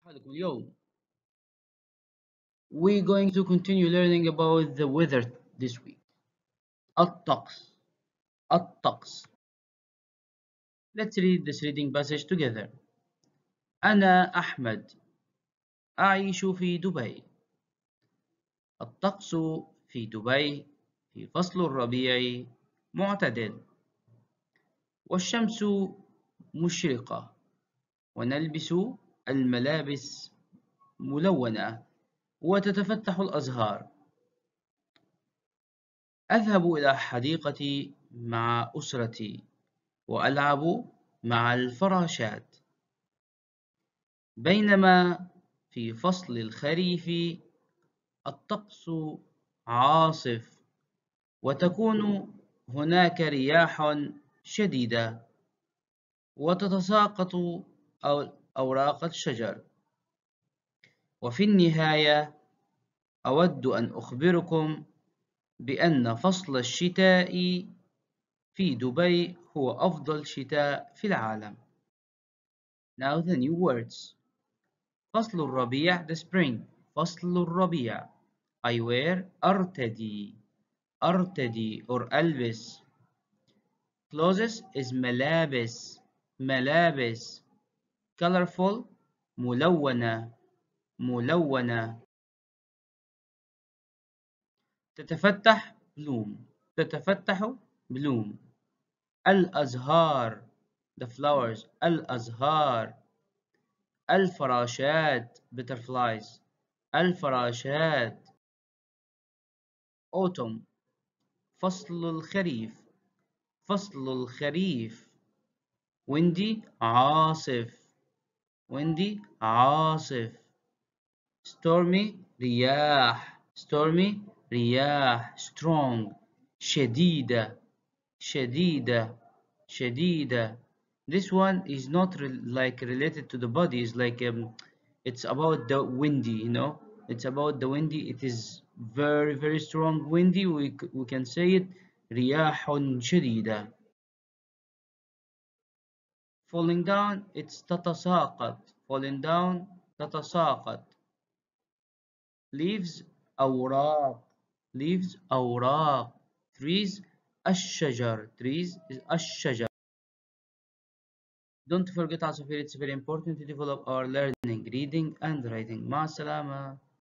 حالكم اليوم. We're going to continue learning about the weather this week. الطقس. الطقس. Let's read this reading passage together. أنا أحمد أعيش في دبي. الطقس في دبي في فصل الربيع معتدل، والشمس مشرقة، ونلبس الملابس ملونة، وتتفتح الأزهار. أذهب إلى حديقتي مع أسرتي وألعب مع الفراشات. بينما في فصل الخريف الطقس عاصف، وتكون هناك رياح شديدة، وتتساقط أوراق الشجر. وفي النهاية أود أن أخبركم بأن فصل الشتاء في دبي هو أفضل شتاء في العالم. Now the new words. فصل الربيع the spring. فصل الربيع I wear أرتدي or ألبس. Clothes is ملابس Colorful ملونة تتفتح bloom الأزهار the flowers الأزهار الفراشات butterflies الفراشات autumn فصل الخريف windy عاصف stormy رياح strong شديدة. This one is not like related to the body. It's like it's about the windy, it's about the windy. It is very very strong windy. We can say it رياح شديدة. Falling down, it's تتساقط. Leaves أوراق. Trees الشجر. Don't forget also, it's very important to develop our learning, reading and writing. مع السلامة.